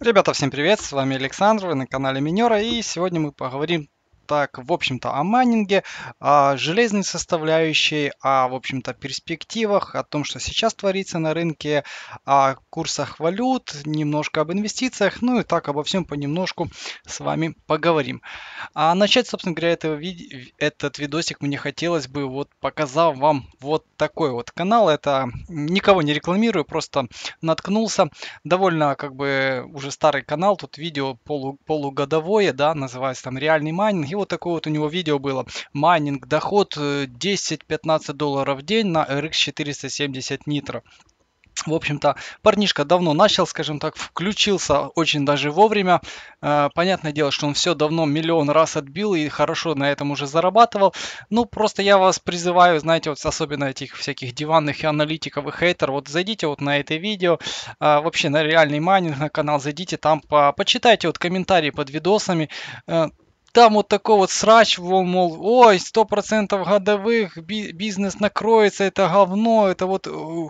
Ребята, всем привет! С вами Александр, вы на канале Минера, и сегодня мы поговорим так, в общем-то, о майнинге, о железной составляющей, о, в общем-то, перспективах, о том, что сейчас творится на рынке, о курсах валют, немножко об инвестициях, ну и так обо всем понемножку с вами поговорим. А начать, собственно говоря, этот видосик мне хотелось бы, вот показав вам вот такой вот канал. Это никого не рекламирую, просто наткнулся. Довольно как бы уже старый канал, тут видео полугодовое, да, называется там реальный майнинг. И вот такое вот у него видео было. Майнинг, доход 10-15 долларов в день на RX 470 Nitro. В общем-то, парнишка давно начал, скажем так, включился очень даже вовремя. Понятное дело, что он все давно миллион раз отбил и хорошо на этом уже зарабатывал. Ну, просто я вас призываю, знаете, вот особенно этих всяких диванных и аналитиков и хейтеров, вот зайдите вот на это видео, вообще на реальный майнинг, на канал, зайдите там, почитайте вот комментарии под видосами. Там вот такой вот срач, мол, ой, 100% годовых, бизнес накроется, это говно, это вот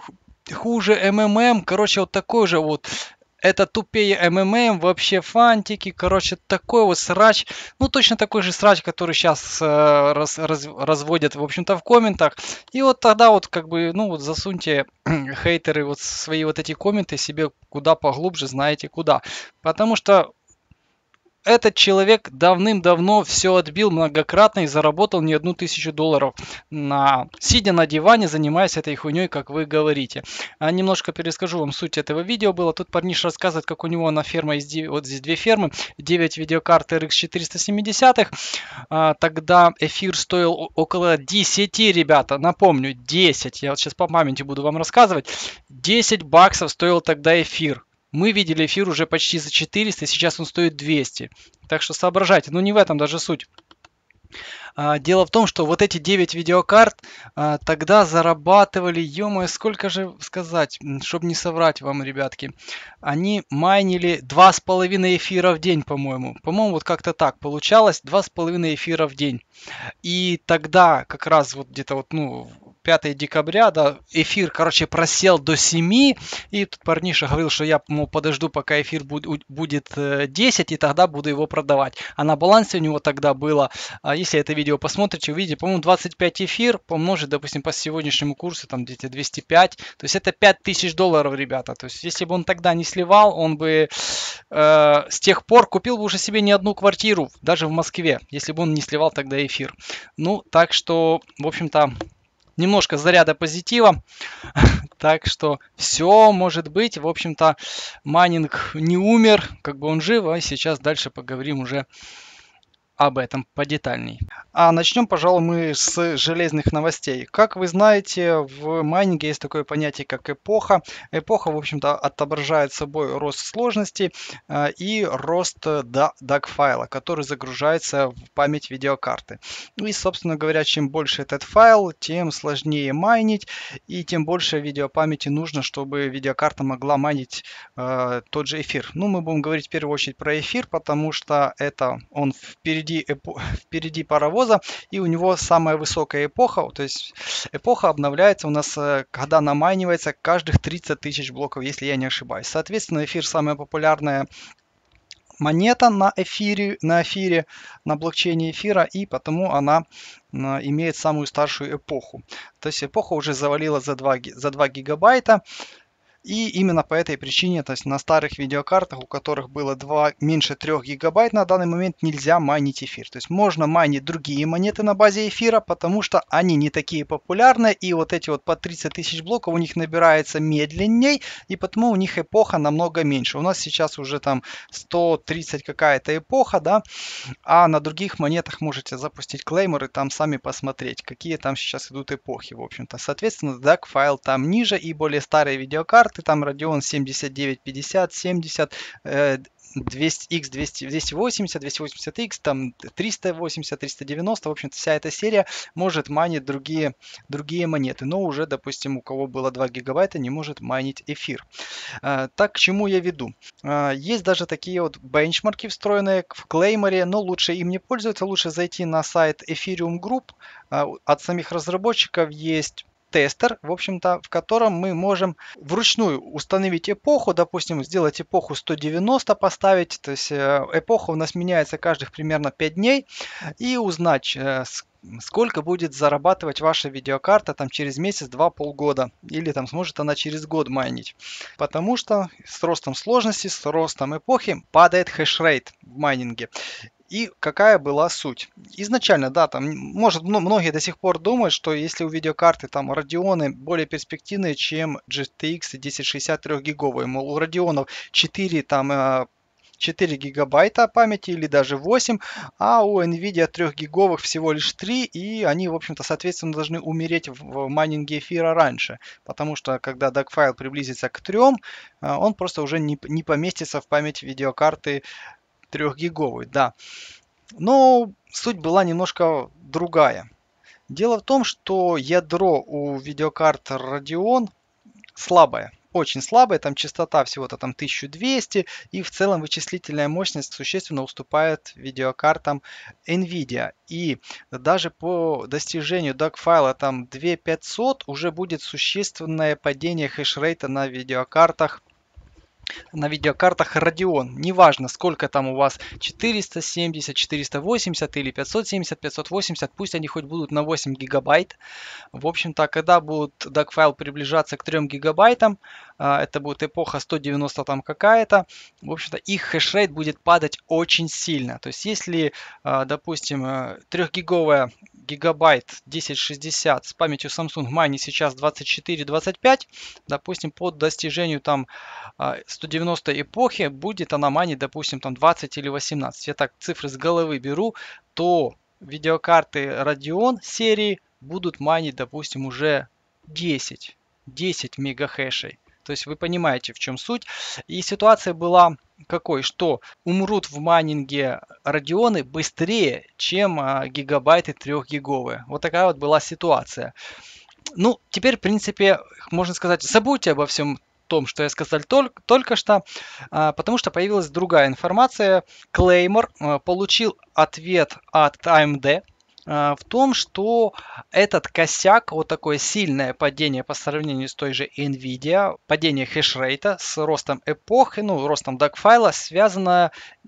хуже МММ, короче, вот такой же вот. Это тупее МММ, вообще фантики, короче, такой вот срач. Ну, точно такой же срач, который сейчас разводят, в общем-то, в комментах. И вот тогда вот, как бы, ну, вот засуньте хейтеры вот свои вот эти комменты себе куда поглубже, знаете куда. Потому что этот человек давным-давно все отбил многократно и заработал не одну тысячу долларов, сидя на диване, занимаясь этой хуйней, как вы говорите. Немножко перескажу вам суть этого видео было. Тут парниш рассказывает, как у него на ферме есть, вот здесь две фермы, 9 видеокарт RX 470. Тогда эфир стоил около 10, ребята, напомню, 10. Я вот сейчас по памяти буду вам рассказывать. 10 баксов стоил тогда эфир. Мы видели эфир уже почти за 400, сейчас он стоит 200. Так что соображайте, но не в этом даже суть. Дело в том, что вот эти 9 видеокарт тогда зарабатывали, ё-моё, сколько же сказать, чтобы не соврать вам, ребятки. Они майнили 2,5 эфира в день, по-моему. По-моему, вот как-то так получалось, 2,5 эфира в день. И тогда как раз вот где-то вот, ну, 5 декабря, да, эфир, короче, просел до 7, и тут парниша говорил, что я, мол, подожду, пока эфир будет 10, и тогда буду его продавать. А на балансе у него тогда было, если это видео посмотрите, увидите, по-моему, 25 эфир помножить, допустим, по сегодняшнему курсу, там где-то 205, то есть это 5000 долларов, ребята. То есть если бы он тогда не сливал, он бы с тех пор купил бы уже себе не одну квартиру, даже в Москве, если бы он не сливал тогда эфир. Ну, так что, в общем-то, немножко заряда позитива. Так что все может быть. В общем-то, майнинг не умер, как бы он жив. А сейчас дальше поговорим уже об этом подетальней. Начнем, пожалуй, мы с железных новостей. Как вы знаете, в майнинге есть такое понятие, как эпоха. Эпоха, в общем-то, отображает собой рост сложности и рост DAG файла, который загружается в память видеокарты. Ну и, собственно говоря, чем больше этот файл, тем сложнее майнить, и тем больше видеопамяти нужно, чтобы видеокарта могла майнить тот же эфир. Ну, мы будем говорить в первую очередь про эфир, потому что это он впереди паровоза, и у него самая высокая эпоха, то есть эпоха обновляется у нас, когда намайнивается каждых 30 тысяч блоков, если я не ошибаюсь. Соответственно, эфир самая популярная монета на эфире, на блокчейне эфира, и потому она имеет самую старшую эпоху. То есть эпоха уже завалила за 2 гигабайта. И именно по этой причине, то есть на старых видеокартах, у которых было меньше 3 гигабайт, на данный момент нельзя майнить эфир. То есть можно майнить другие монеты на базе эфира, потому что они не такие популярны, и вот эти вот по 30 тысяч блоков у них набирается медленней, и потому у них эпоха намного меньше. У нас сейчас уже там 130 какая-то эпоха, да, а на других монетах можете запустить клеймор и там сами посмотреть, какие там сейчас идут эпохи, в общем-то. Соответственно, DAG файл там ниже, и более старые видеокарты, там Radeon 7950, 70, 200X, 280, 280X, там 380, 390, в общем-то, вся эта серия может майнить другие монеты, но уже, допустим, у кого было 2 гигабайта, не может майнить эфир. Так, к чему я веду? Есть даже такие вот бенчмарки, встроенные в клейморе, но лучше им не пользоваться, лучше зайти на сайт Ethereum Group. От самих разработчиков есть тестер, в общем-то, в котором мы можем вручную установить эпоху, допустим, сделать эпоху 190 поставить, то есть эпоха у нас меняется каждых примерно 5 дней, и узнать, сколько будет зарабатывать ваша видеокарта там через месяц, два, полгода, или там сможет она через год майнить. Потому что с ростом сложности, с ростом эпохи падает хешрейт в майнинге. И какая была суть? Изначально, да, там, может, многие до сих пор думают, что если у видеокарты там Radeon более перспективные, чем GTX 1060 3 гиговые, мол, у Radeon 4 там 4 гигабайта памяти или даже 8, а у NVIDIA 3 гиговых всего лишь 3, и они, в общем-то, соответственно, должны умереть в майнинге эфира раньше, потому что, когда DAC-файл приблизится к 3, он просто уже не поместится в память видеокарты 3 гиговой, да. Но суть была немножко другая. Дело в том, что ядро у видеокарт Radeon слабое, очень слабое, там частота всего-то там 1200, и в целом вычислительная мощность существенно уступает видеокартам NVIDIA. И даже по достижению DAC-файла там 2500 уже будет существенное падение хешрейта на видеокартах Radeon. Неважно, сколько там у вас 470, 480 или 570, 580, пусть они хоть будут на 8 гигабайт. В общем-то, когда будет DAC-файл приближаться к 3 гигабайтам, это будет эпоха 190 там какая-то, в общем-то, их хешрейт будет падать очень сильно. То есть, если, допустим, 3-гиговая гигабайт 1060 с памятью Samsung Mine сейчас 24-25, допустим, по достижению там 190 эпохи будет она майнить, допустим, там 20 или 18. Я так цифры с головы беру, то видеокарты Radeon серии будут майнить, допустим, уже 10 мегахэшей. То есть вы понимаете, в чем суть. И ситуация была какой, что умрут в майнинге Radeon быстрее, чем гигабайты 3-гиговые. Вот такая вот была ситуация. Ну, теперь, в принципе, можно сказать, забудьте обо всем том, что я сказал только что, потому что появилась другая информация. Claymore получил ответ от AMD в том, что этот косяк, вот такое сильное падение по сравнению с той же NVIDIA, падение хешрейта с ростом эпохи, ну, ростом DAC-файла, связано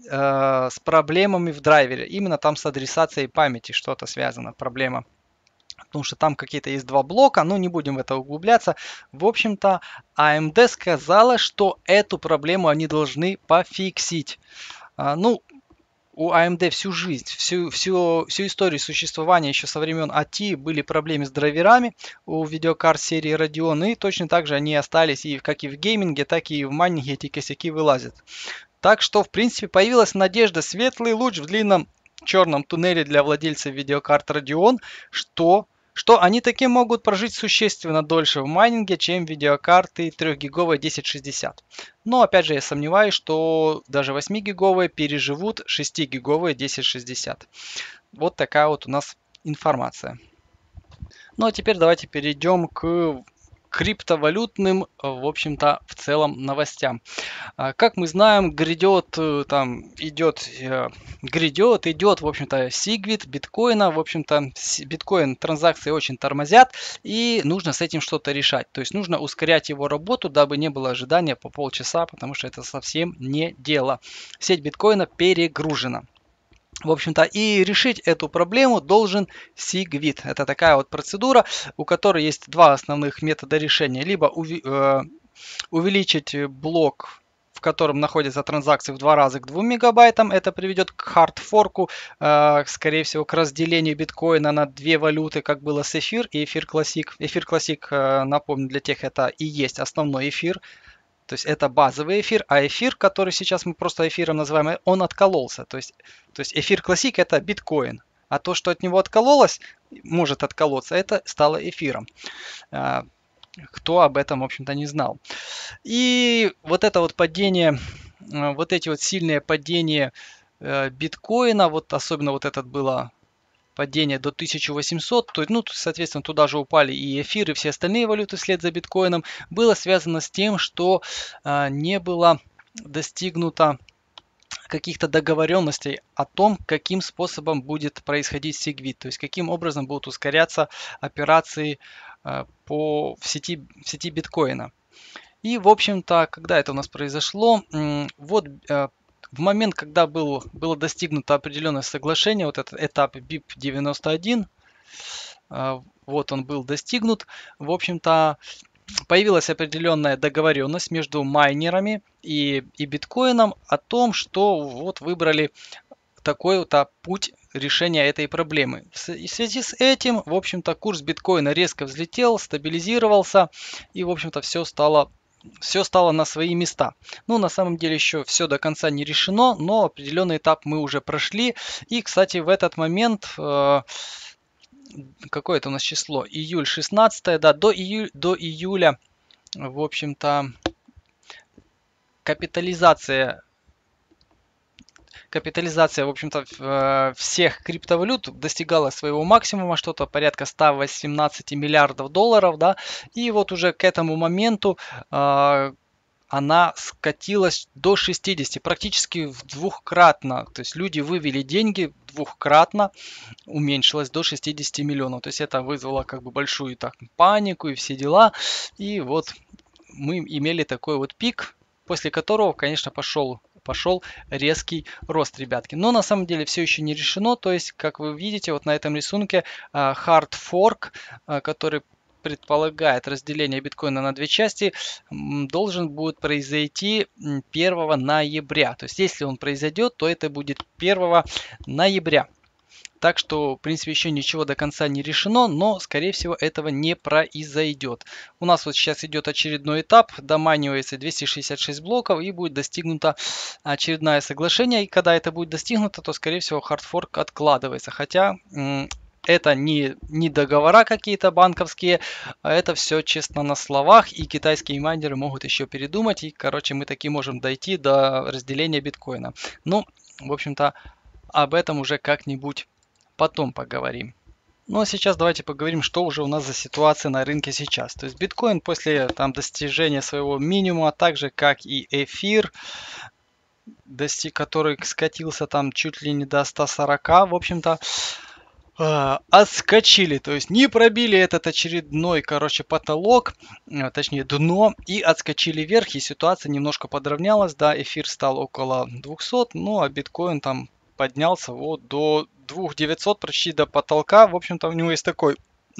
с проблемами в драйвере. Именно там с адресацией памяти что-то связано, проблема. Потому что там какие-то есть два блока, но не будем в это углубляться. В общем-то, AMD сказала, что эту проблему они должны пофиксить. Ну, у AMD всю жизнь, всю историю существования еще со времен ATI были проблемы с драйверами у видеокарт серии Radeon, и точно так же они остались и как и в гейминге, так и в майнинге эти косяки вылазят. Так что, в принципе, появилась надежда, светлый луч в длинном черном туннеле для владельцев видеокарт Radeon, что они таки могут прожить существенно дольше в майнинге, чем видеокарты 3-гиговые 1060. Но опять же я сомневаюсь, что даже 8-гиговые переживут 6-гиговые 1060. Вот такая вот у нас информация. Ну а теперь давайте перейдем к криптовалютным, в общем-то, в целом новостям. Как мы знаем, грядет, в общем-то, сигвит биткоина, в общем-то, биткоин транзакции очень тормозят, и нужно с этим что-то решать. То есть нужно ускорять его работу, дабы не было ожидания по полчаса, потому что это совсем не дело. Сеть биткоина перегружена. В общем-то, и решить эту проблему должен SigWit. Это такая вот процедура, у которой есть два основных метода решения. Либо увеличить блок, в котором находятся транзакции, в 2 раза к 2 мегабайтам. Это приведет к хардфорку, скорее всего, к разделению биткоина на две валюты, как было с эфир и эфир классик. Эфир классик, напомню, для тех это и есть основной эфир. То есть это базовый эфир, а эфир, который сейчас мы просто эфиром называем, он откололся. То есть эфир классик это биткоин. А то, что от него откололось, может отколоться, это стало эфиром. Кто об этом, в общем-то, не знал. И вот это вот падение, вот эти вот сильные падения биткоина, вот особенно вот этот было падение до 1800, то, ну, соответственно, туда же упали и эфир, и все остальные валюты вслед за биткоином, было связано с тем, что не было достигнуто каких-то договоренностей о том, каким способом будет происходить SigWit, то есть каким образом будут ускоряться операции в сети биткоина. И, в общем-то, когда это у нас произошло, вот в момент, когда было достигнуто определенное соглашение, вот этот этап BIP-91, вот он был достигнут, в общем-то, появилась определенная договоренность между майнерами и биткоином о том, что вот выбрали такой вот путь решения этой проблемы. В связи с этим, в общем-то, курс биткоина резко взлетел, стабилизировался и, в общем-то, все стало на свои места. Ну, на самом деле еще все до конца не решено, но определенный этап мы уже прошли. И, кстати, в этот момент, какое это у нас число? Июль 16, да, до июля, в общем-то, капитализация, в общем-то, всех криптовалют достигала своего максимума, что-то порядка 118 миллиардов долларов, да, и вот уже к этому моменту она скатилась до 60, практически в двухкратно, то есть люди вывели деньги двухкратно, уменьшилось до 60 миллионов, то есть это вызвало как бы большую так панику и все дела, и вот мы имели такой вот пик, после которого, конечно, пошел резкий рост, ребятки. Но на самом деле все еще не решено. То есть, как вы видите, вот на этом рисунке hard fork, который предполагает разделение биткоина на две части, должен будет произойти 1 ноября. То есть, если он произойдет, то это будет 1 ноября. Так что, в принципе, еще ничего до конца не решено, но, скорее всего, этого не произойдет. У нас вот сейчас идет очередной этап, доманивается 266 блоков и будет достигнуто очередное соглашение. И когда это будет достигнуто, то, скорее всего, хардфорк откладывается. Хотя это не договора какие-то банковские, а это все честно на словах, и китайские майнеры могут еще передумать, и, короче, мы таки можем дойти до разделения биткоина. Ну, в общем-то, об этом уже как-нибудь потом поговорим. Ну а сейчас давайте поговорим, что уже у нас за ситуация на рынке сейчас. То есть биткоин после достижения своего минимума, так же как и эфир, который скатился там чуть ли не до 140, в общем-то, отскочили, то есть не пробили этот очередной, потолок, точнее дно, и отскочили вверх, и ситуация немножко подровнялась, да, эфир стал около 200, ну а биткоин там поднялся вот до 2900, почти до потолка. В общем-то, у него есть такой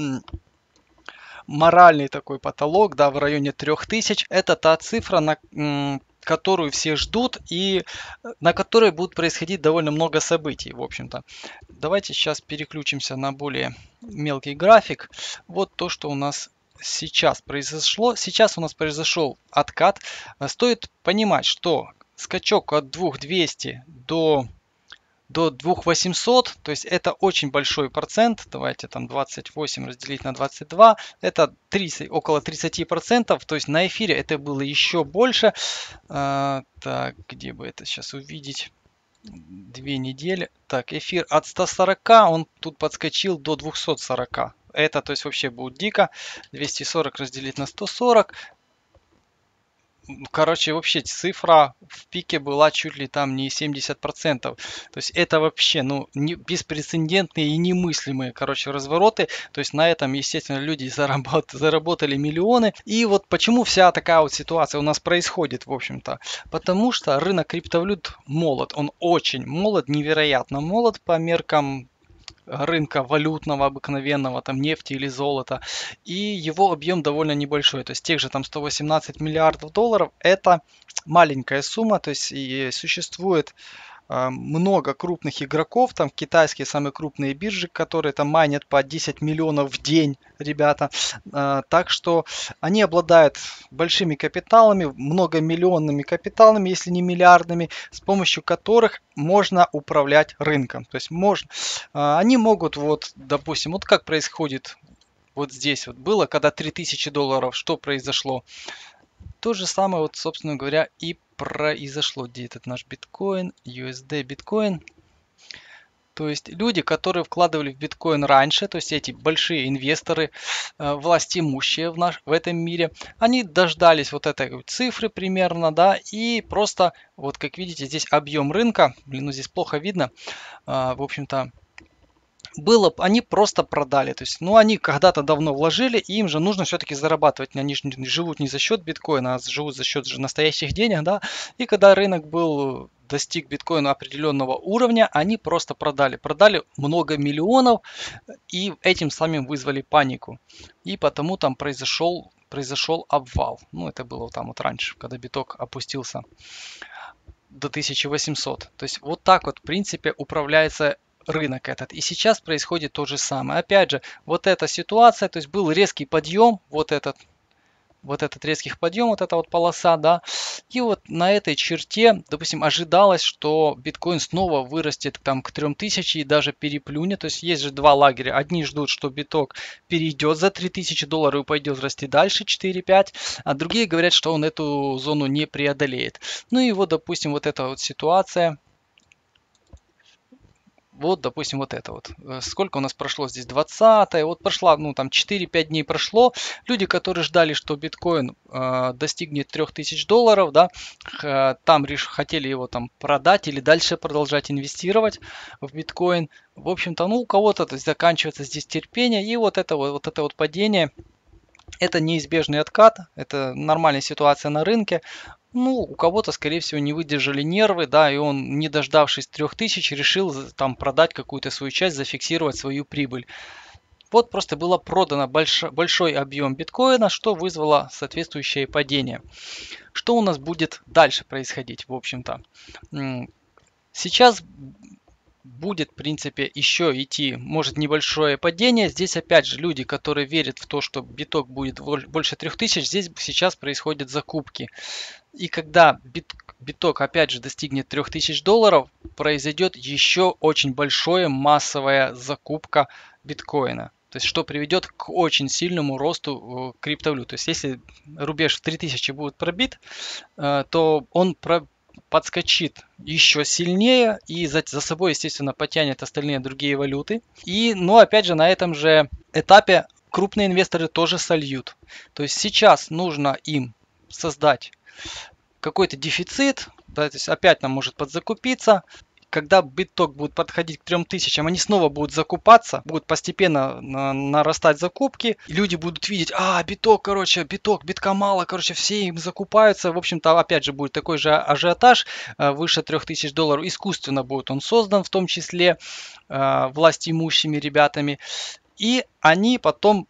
моральный такой потолок, да, в районе 3000. Это та цифра, которую все ждут и на которой будет происходить довольно много событий, в общем-то. Давайте сейчас переключимся на более мелкий график. Вот то, что у нас сейчас произошло. Сейчас у нас произошел откат. Стоит понимать, что скачок от 2200 до 2800, то есть это очень большой процент. Давайте там 28 разделить на 22, это 30, около 30%, то есть на эфире это было еще больше. Так, где бы это сейчас увидеть? 2 недели. Так, эфир от 140, он тут подскочил до 240. Это, то есть, вообще будет дико. 240 разделить на 140. Короче, вообще цифра в пике была чуть ли там не 70%. То есть это вообще, ну, беспрецедентные и немыслимые, развороты. То есть на этом, естественно, люди заработали миллионы. И вот почему вся такая вот ситуация у нас происходит, в общем-то. Потому что рынок криптовалют молод. Он очень молод, невероятно молод по меркам рынка валютного обыкновенного, там нефти или золота, и его объем довольно небольшой, то есть тех же там 118 миллиардов долларов это маленькая сумма, то есть и существует много крупных игроков, там китайские самые крупные биржи, которые там майнят по 10 миллионов в день, ребята. Так что они обладают большими капиталами, многомиллионными капиталами, если не миллиардными, с помощью которых можно управлять рынком. То есть они могут, вот, допустим, вот как происходит вот здесь вот было, когда 3000 долларов, что произошло? То же самое, вот, собственно говоря, и произошло. Где этот наш биткоин, USD биткоин? То есть люди, которые вкладывали в биткоин раньше, то есть эти большие инвесторы, властимущие в этом мире, они дождались вот этой вот цифры примерно, да, и просто, вот как видите, здесь объем рынка, блин, ну здесь плохо видно, в общем-то, они просто продали. То есть, ну, они когда-то давно вложили, и им же нужно все-таки зарабатывать. Они же живут не за счет биткоина, а живут за счет же настоящих денег, да. И когда рынок достиг биткоина определенного уровня, они просто продали. Продали много миллионов, и этим самым вызвали панику. И потому там произошел обвал. Ну, это было там вот раньше, когда биток опустился до 1800. То есть вот так вот, в принципе, управляется рынок этот. И сейчас происходит то же самое. Опять же, вот эта ситуация, то есть был резкий подъем, вот этот резкий подъем, вот эта вот полоса, да, и вот на этой черте, допустим, ожидалось, что биткоин снова вырастет там к 3000 и даже переплюнет, то есть есть же два лагеря, одни ждут, что биток перейдет за $3000 и пойдет расти дальше 4-5, а другие говорят, что он эту зону не преодолеет. Ну и вот, допустим, вот эта вот ситуация. Вот, допустим, вот это вот. Сколько у нас прошло здесь? 20. Вот прошла, ну там 4-5 дней прошло. Люди, которые ждали, что биткоин достигнет $3000, да, там хотели его там продать или дальше продолжать инвестировать в биткоин. В общем-то, ну у кого-то, то есть, заканчивается здесь терпение. И вот это вот падение. Это неизбежный откат, это нормальная ситуация на рынке. Ну, у кого-то, скорее всего, не выдержали нервы, да, и он, не дождавшись 3000, решил там продать какую-то свою часть, зафиксировать свою прибыль. Вот просто было продано большой объем биткоина, что вызвало соответствующее падение. Что у нас будет дальше происходить, в общем-то? Сейчас будет, в принципе, еще идти, может, небольшое падение. Здесь, опять же, люди, которые верят в то, что биток будет больше 3000, здесь сейчас происходят закупки. И когда биток, опять же, достигнет $3000, произойдет еще очень большая массовая закупка биткоина. То есть, что приведет к очень сильному росту криптовалют. То есть, если рубеж в 3000 будет пробит, то он подскочит еще сильнее и за собой, естественно, потянет остальные другие валюты. И, ну, опять же, на этом же этапе крупные инвесторы тоже сольют. То есть сейчас нужно им создать какой-то дефицит, да, то есть опять нам может подзакупиться. Когда биток будет подходить к 3000, они снова будут закупаться, будут постепенно нарастать закупки. Люди будут видеть, биток, короче, битка мало, короче, все им закупаются. В общем-то, опять же, будет такой же ажиотаж выше $3000. Искусственно будет он создан, в том числе властимущими ребятами. И они потом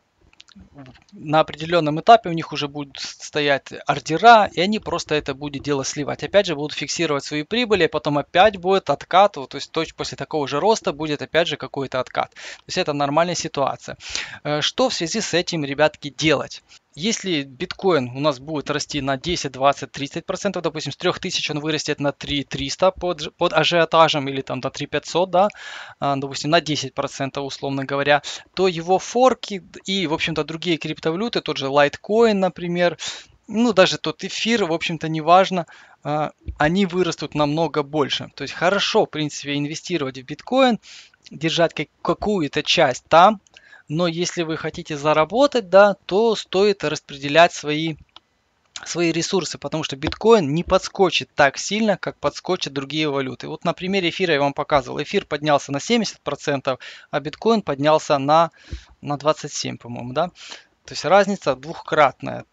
на определенном этапе у них уже будут стоять ордера, и они просто это будет дело сливать. Опять же будут фиксировать свои прибыли, потом опять будет откат, то есть после такого же роста будет опять же какой-то откат. То есть это нормальная ситуация. Что в связи с этим, ребятки, делать? Если биткоин у нас будет расти на 10, 20, 30%, допустим, с 3000 он вырастет на 3300 под ажиотажем или там на 3500, да, допустим, на 10%, условно говоря, то его форки и, в общем-то, другие криптовалюты, тот же Litecoin, например, ну, даже тот эфир, в общем-то, неважно, они вырастут намного больше. То есть хорошо, в принципе, инвестировать в биткоин, держать какую-то часть там, но если вы хотите заработать, да, то стоит распределять свои ресурсы, потому что биткоин не подскочит так сильно, как подскочат другие валюты. Вот на примере эфира я вам показывал. Эфир поднялся на 70%, а биткоин поднялся на 27%, по-моему, да. То есть разница двухкратная.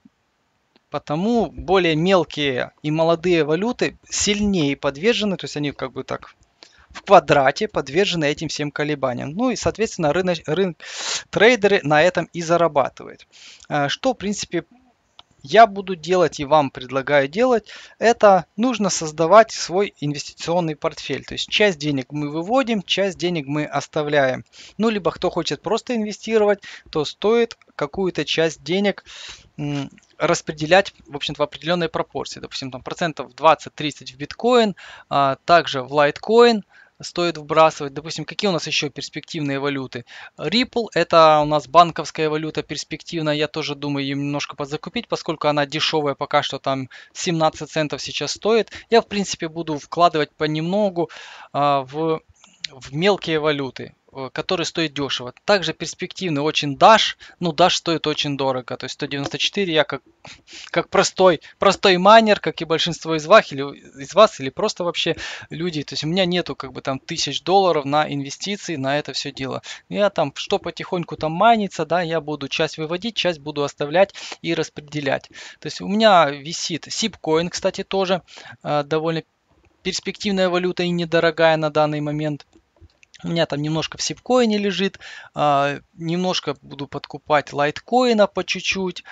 Потому более мелкие и молодые валюты сильнее подвержены, то есть они как бы так в квадрате подвержены этим всем колебаниям. Ну и, соответственно, трейдеры на этом и зарабатывают. Что, в принципе, я буду делать и вам предлагаю делать, это нужно создавать свой инвестиционный портфель. То есть часть денег мы выводим, часть денег мы оставляем. Ну, либо кто хочет просто инвестировать, то стоит какую-то часть денег распределять, в общем-то, в определенной пропорции. Допустим, там процентов 20-30 в биткоин, также в лайткоин стоит вбрасывать. Допустим, какие у нас еще перспективные валюты? Ripple — это у нас банковская валюта перспективная. Я тоже думаю ее немножко подзакупить, поскольку она дешевая, пока что там 17 центов сейчас стоит. Я, в принципе, буду вкладывать понемногу в мелкие валюты. который стоит дешево. Также перспективный очень Dash. Ну, Dash стоит очень дорого. То есть 194 я как простой майнер, как и большинство из вас, или просто вообще люди. То есть у меня нету как бы там $1000 на инвестиции на это все дело. Я там, что потихоньку там майнится, да, я буду часть выводить, часть буду оставлять и распределять. То есть у меня висит SIP-коин, кстати, тоже довольно перспективная валюта и недорогая на данный момент. У меня там немножко в сипкоине лежит, немножко буду подкупать лайткоина по чуть-чуть,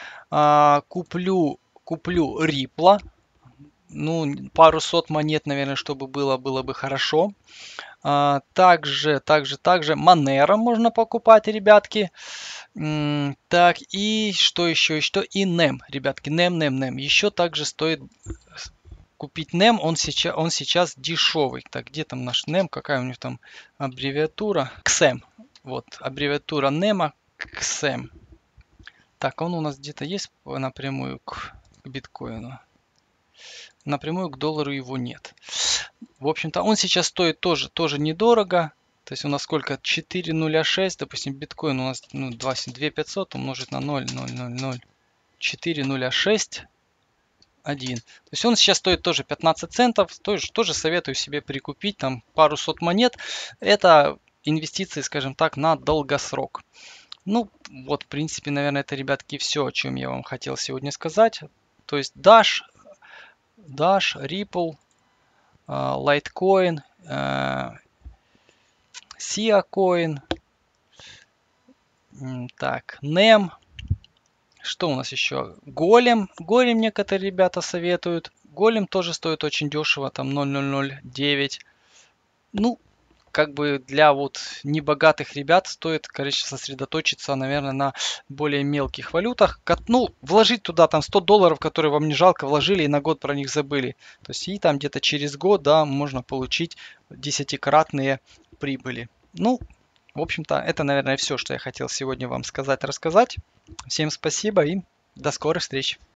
куплю рипла, ну, пару сот монет, наверное, чтобы было бы хорошо. Также Monero можно покупать, ребятки. Так, и что еще? Что и NEM, ребятки, NEM. Еще также стоит купить NEM, он сейчас дешевый. Так, где там наш NEM? Какая у них там аббревиатура? XM. Вот, аббревиатура NEM, XM. Так, он у нас где-то есть напрямую к биткоину? Напрямую к доллару его нет. В общем-то, он сейчас стоит тоже недорого. То есть у нас сколько? 4.06, допустим, биткоин у нас 2500 умножить на 0,000. 4.06. 1. То есть он сейчас стоит тоже 15 центов. Тоже советую себе прикупить там пару сот монет. Это инвестиции, скажем так, на долгосрок. Ну, вот, в принципе, наверное, это, ребятки, все, о чем я вам хотел сегодня сказать. То есть Dash, Ripple, Litecoin, SIA Coin, так, NEM. Что у нас еще? Голем. Голем некоторые ребята советуют. Голем тоже стоит очень дешево, там 0,009. Ну, как бы для вот небогатых ребят стоит, конечно, сосредоточиться, наверное, на более мелких валютах. Ну, вложить туда там $100, которые вам не жалко, вложили и на год про них забыли. То есть и там где-то через год, да, можно получить 10-кратные прибыли. Ну, в общем-то, это, наверное, все, что я хотел сегодня вам сказать, рассказать. Всем спасибо и до скорых встреч.